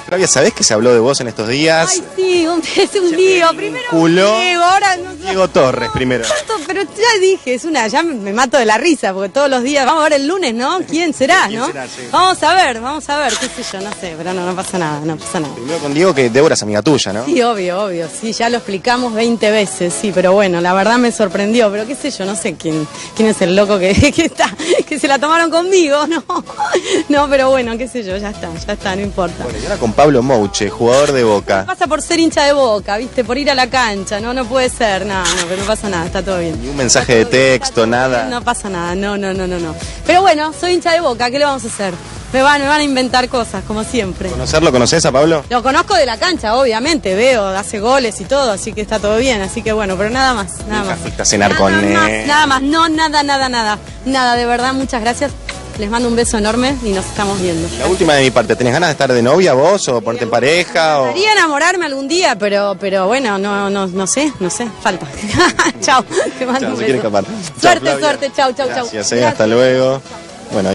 Flavia, ¿sabés que se habló de vos en estos días? Ay, sí, es un lío. Primero Diego, ahora no sé. Diego Torres primero. Pero ya dije, ya me mato de la risa, porque todos los días, vamos a ver el lunes, ¿no? ¿Quién será, ¿Quién no? será, sí. Vamos a ver, qué sé yo, no sé, pero no pasa nada, no pasa nada. Primero con Diego, que Débora es amiga tuya, ¿no? Sí, obvio, sí, ya lo explicamos 20 veces, sí, pero bueno, la verdad me sorprendió, pero qué sé yo, no sé quién es el loco que se la tomaron conmigo, no, pero bueno, qué sé yo, ya está, no importa. Bueno, y ahora con Pablo Mouche, jugador de Boca. Pasa por ser hincha de Boca, ¿viste? Por ir a la cancha, no puede ser, no, pero no pasa nada, está todo bien. Ni un mensaje de texto, nada. No pasa nada, no. Pero bueno, soy hincha de Boca, ¿qué le vamos a hacer? Me van a inventar cosas, como siempre. ¿Conocerlo conocés a Pablo? Lo conozco de la cancha, obviamente, veo, hace goles y todo, así que está todo bien, así que bueno, pero nada más. Nunca fuiste a cenar con él. Nada más, nada, de verdad, muchas gracias. Les mando un beso enorme y nos estamos viendo. La última de mi parte, ¿tenés ganas de estar de novia vos o ponerte en pareja? Me gustaría enamorarme algún día, pero bueno, no sé, falta. Chao, te mando un beso. Se quiere escapar. Suerte, chau. Gracias, hasta luego. Bueno.